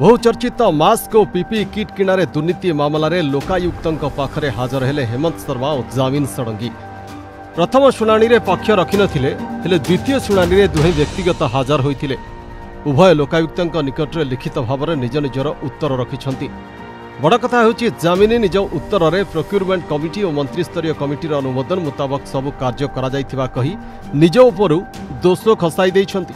बहुचर्चित मास्क और PP kit किणारे दुर्नीति मामलें लोकायुक्तों पाखरे हाजर हेले हेमंत शर्मा और जामिन षडंगी। प्रथम शुणाणी रे पक्ष रखि नथिले हेले द्वितीय शुणाणी रे दुहें व्यक्तिगत हाजर होइथिले। उभय लोकायुक्तों निकट में लिखित भाव में निज निजर उत्तर रखिछंती। बड़ कथा होछि जामिनी निज उत्तर रे प्रोक्यूरमेंट कमिटी और मंत्रिस्तरीय कमिटीर अनुमोदन मुताबक सबु कार्य करा जायथिबा कही निज उपरु दोष खसाई दैछंती।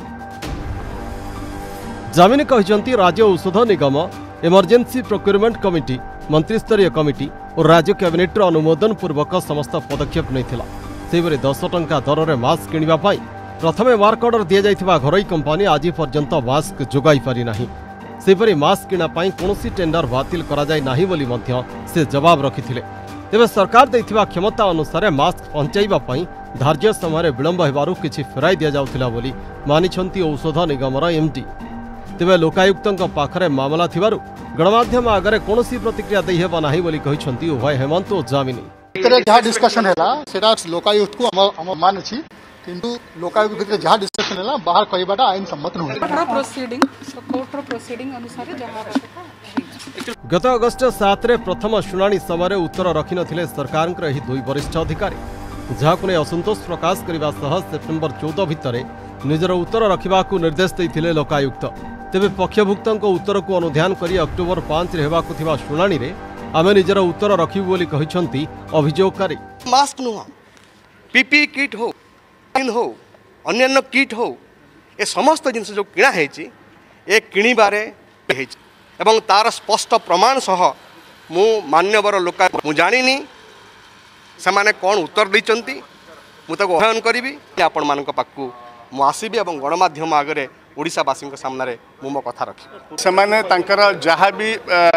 जामिनी कहते राज्य औषध निगम इमरजेंसी प्रोक्यूरमेंट कमिटी मंत्रिस्तरीय कमिटी और राज्य कैबिनेट अनुमोदन पूर्वक समस्त पदक्षेप नैथिला। सेहिपरि 10 टंका दर में मास्क किनिबा पाई प्रथमे मार्क ऑर्डर दिया जायथिबा घरोई कंपनी आज पर्यंत मास्क जोगाई पारि नाही। सेहिपरि मास्क किना पाई कोनोसी टेंडर बातिल करा जाय नाही बोली मध्य से जवाब रखिथिले। तेबे सरकार दैथिबा क्षमता अनुसार मास्क पहुंचाइबा पाई धार्य समय विलंब हेबारु किछि फेराई दिया जाउथिला बोली मानिछंती औषध निगमर एमडी। तेबे लोकायुक्तों पाखरे मामला थिबारु गणमाध्यम आगरे कोनोसी प्रतिक्रिया दै हेबा नाही बोली कहिछंती उभय हेमंत और जामिनी। जहाँ डिस्कशन है लोकायुक्त को हम मानी किंतु लोकायुक्त भितर जहाँ डिस्कशन है बाहर कहवाटा आईन सम्मत नुहे। गत अगस्ट 7 रे प्रथम शुणाणी समय उत्तर रखि नथिले सरकार एही दुई वरिष्ठ अधिकारी, जहाकु नै असंतोष प्रकाश करने सह सेप्टेम्बर 14 भितर निजर उत्तर रखिबाकू निर्देश दैथिले लोकायुक्त। तेबे पक्षभुक्तों उत्तर को अनुध्यान करी अक्टोबर 5 रे हेबाकू थिबा शुणाणी रे आमे निजर उत्तर रखिबु बोली कहिसंती अभियोगकारी। मास्क नुह पीपी किट हो अन्य किट हो ए समस्त जिनस जो किणा हेछि ए किणीबारे हेछि एवं तार स्पष्ट प्रमाण सह मु मान्यवर लोक मु जानिनी सेमाने कोन उत्तर दैचंती मु ताको अध्ययन करिवि आपण मानक पाखु मु आसीबि एवं गणमाध्यम आगरे ओडिशावासी सामने मु मो कथा रखी सेमाने तांकर जहाँ भी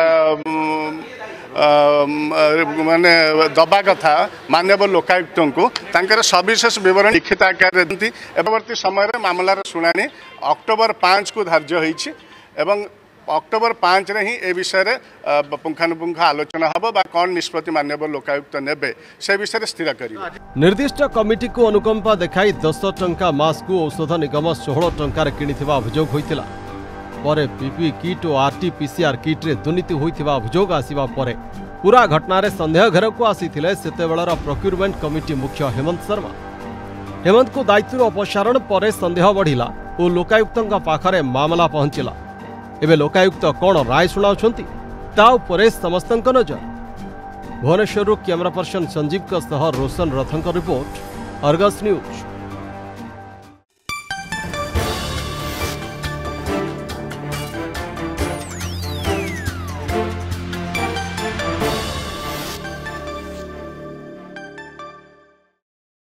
माने दबा कथा मानव लोकायुक्त को तांकर सविशेष विवरण लिखित आकार देती। परवर्ती समय मामलार शुणाणी अक्टोबर 5 को धार्य होइछि एवं अक्टोबर 5 रे ही ए विषय पुंखानुपुंख आलोचना हबो बा कोन निष्पत्ति मानव लोकायुक्त नेबे से विषय स्थिर करिवो। निर्दिष्ट कमिटी को अनुकंपा देखाई 10 टंका मास्क को औषध निगम 16 टंकार किनिथिबा अभियोग होइतिला। परे पीपी किट और आरटीपीसीआर किट रे दुर्नीति होइथिबा अभियोग आसीबा परे पूरा घटना रे संदेह घर को आसीथिले सेतेबेलर प्रोक्यूरमेंट कमिटी मुख्य हेमंत शर्मा। हेमंत को दायित्व अपसारण परे संदेह बढ़िला और लोकायुक्तों पाखरे मामला पहुंचिला। एबे लोकायुक्त कौन राय शुणाउछंती ता उपरे समस्तंक नजर। भुवनेश्वर कैमरा पर्सन संजीव सह रोशन रथंक रिपोर्ट, अर्गस न्यूज।